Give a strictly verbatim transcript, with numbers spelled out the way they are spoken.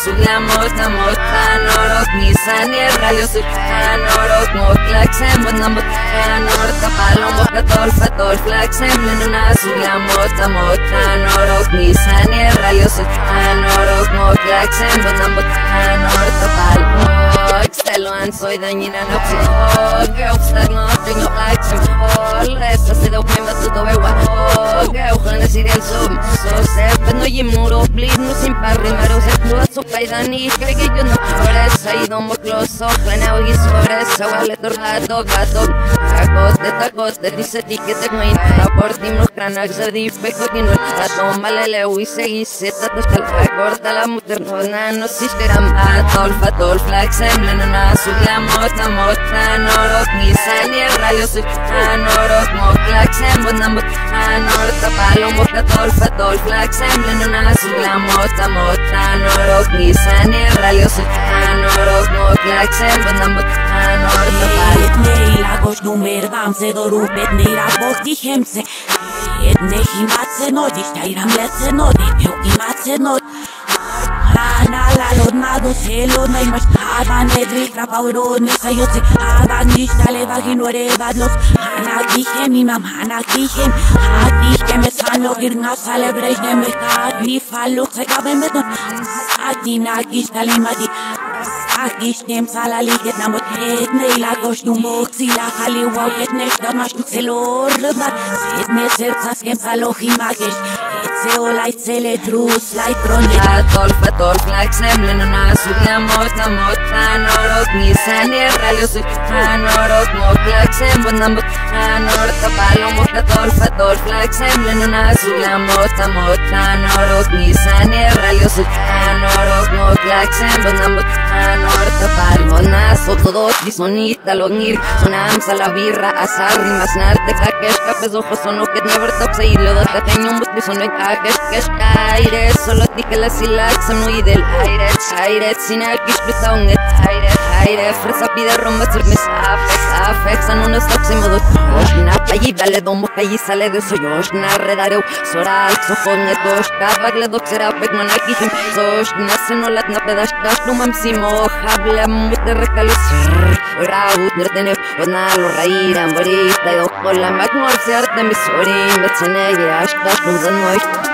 suglamos namot anorok nisan yerralios anorok moklaxem bonamot anorok kapalong bokatol fatol flaxem lenuna suglamos namot anorok nisan yerralios anorok moklaxem bonamot anorok kapalong Exteluan soy dañina no psico que usted no tengo flaxem Resta se deu pemba tudo é igual que eu conheci el sum so se no yimuro bleed no sin parrimero se pudo su paidani que que yo no progresa y domo closo planeo y sobre esa vale tornado gato tacos de tacos de dice ti que te cuenta por ti no crana que se dispejo que no gato malele y seguí se tato hasta la corta la muterna no sisteram atol fatol flaxem lenona suglamos namot anorok ni sani rayo su anorok moklaxem bonamot anorok tapalong bokatol fatol flaxem lenona suglamos namot anorok ni sani rayo su anorok moklaxem bonamot anorok tapalong Neila gosh numer vam se doru pet neira bokti hemse et nehi matse nodi stairam letse nodi pioki matse nodi Ana la lod nado se lod na imash Aban edri trapauro ne sayotse Aban nishtale vaginore badlos Ana kihem imam ana kihem Atihem esano girna celebration me Adi faluk se kaben beton Adi na kishtale madi Akishtem salaliget namot et neila gosh numok sila khali wow et neshtat mashtuk selor lebat et ne sertsas kem salohi magesh et se olait sele trus lait tronde Atol fatol flaxem lenona suglamos namot anorok nisan yerralios anorok moklaxem bonamot anorok tapalong bokatol fatol flaxem lenona suglamos namot anorok nisan yerralios anorok moklaxem bonamot anorok Monazo todo disonita longir sonam sala birra asar rimas narte kakesh kapes ojos sono que never top se lo da tengo un bus sono kakesh kesh aire solo dije la silax muy del aire aire sin akish besaun aire aire fresa pide romba sermes afex afex en unos tops en modo na payi dale domo payi sale de soyosh na redareu soral sofon etosh kabagle doxera pek monakishim sosh na senolat na pedash numam simo Hablam with the recalus Raut nirtene Ronalo Raira Morita Yo Hola Magmor Serte Misori Metsenegi Ashta Nudan Moist